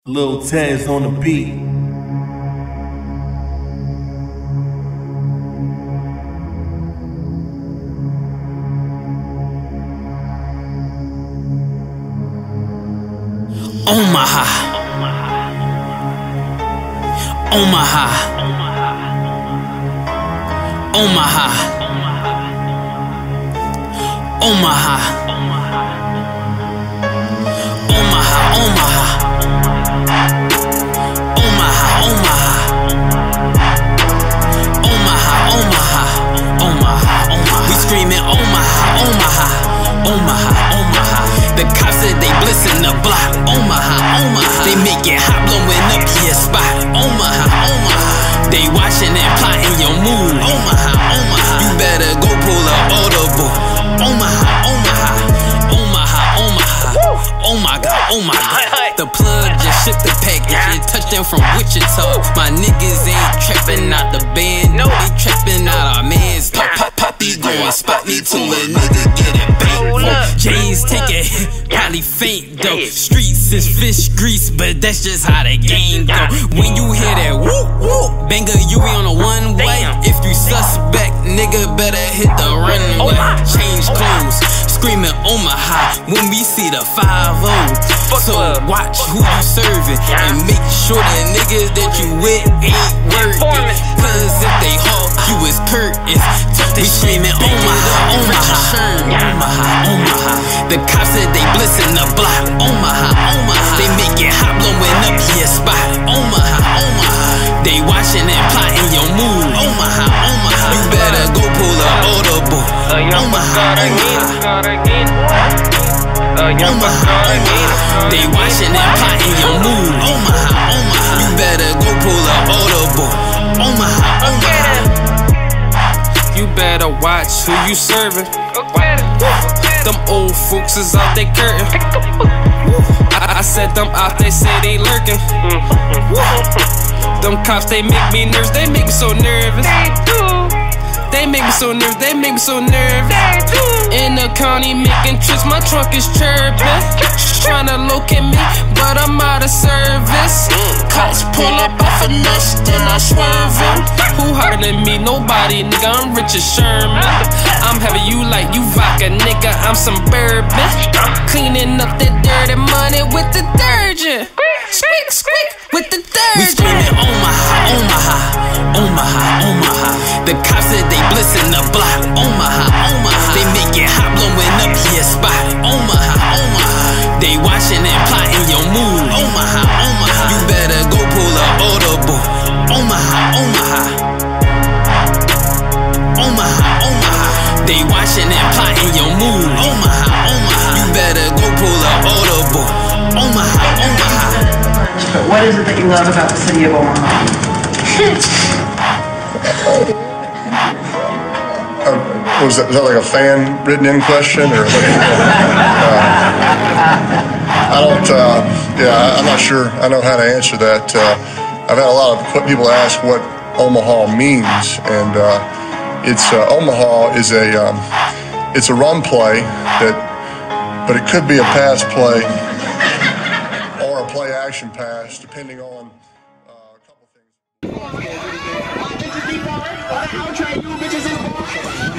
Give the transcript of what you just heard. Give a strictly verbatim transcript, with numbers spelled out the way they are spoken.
Lil Taz on the beat. Omaha, Omaha, Omaha, Omaha, Omaha, Omaha, Omaha, Omaha, Omaha, Omaha, Omaha, Omaha. We screaming Omaha, Omaha, Omaha, Omaha. The cops said they blissing the block. Omaha, Omaha. They make it hot, blowing up your spot. Omaha, Omaha. They watching and plotting your move. Omaha, Omaha. You better go pull a audible. Omaha, Omaha, Omaha, Omaha. Oh my God, oh my God. The plug just shipped the package and touched them from Wichita. My niggas ain't trapping out the band. No, they trapping out our mans. Pop, pop, poppy going spot me till a nigga get it back. J's take a hit, probably faint though. Streets is fish grease, but that's just how the game go. When you hear that whoop whoop, banger, you be on a one way. If you suspect, nigga, better hit the runway. Change clothes, screaming Omaha when we see the five oh. So watch who you serving and make sure the niggas that you with ain't working. Cause if they hawk, you is Curtis. We screaming Omaha, Omaha, Omaha, Omaha. The cops said they blissing the block. Omaha, Omaha. They make it hot, blowing up your spot. Omaha, Omaha. They watching and plotting your move. Omaha, Omaha. You better go pull a audible. Omaha, Omaha. Omaha, Omaha. They watching and plotting your move. Omaha, Omaha. You better go pull a audible. Omaha, Omaha. You better watch who you serving. Them old folks is out they curtain. I, I said them out, they say they lurking. Them cops, they make me nervous. They make me so nervous. They make me so nervous. They make me so nervous. In the county making trips, my trunk is chirping. Tryna locate me, but I'm out of service. Cops pull up off a nuts, then I swerve him. Who harder than me? Nobody, nigga. I'm Richard Sherman. I'm having you like you vodka, nigga. I'm some bourbon. Cleaning up that dirty money with detergent. Squeak, squeak with the detergent. We screaming Omaha, Omaha, Omaha, Omaha. The cops said they blissing the block. Omaha, Omaha. They make it hot, blowing up your spot. Omaha, Omaha. They watching and plotting your move. Omaha, Omaha. You better go pull a audible. Omaha, Omaha. Omaha, Omaha. They watching and plotting your move. Omaha, Omaha. You better go pull a audible. Omaha, Omaha. But what is it that you love about the city of Omaha? uh, was, that, was that like a fan-written-in question, or? uh, I don't. Uh, yeah, I'm not sure. I know how to answer that. Uh, I've had a lot of people ask what Omaha means, and uh, it's uh, Omaha is a um, it's a run play that, but it could be a pass play or a play action pass, depending on uh, a couple things.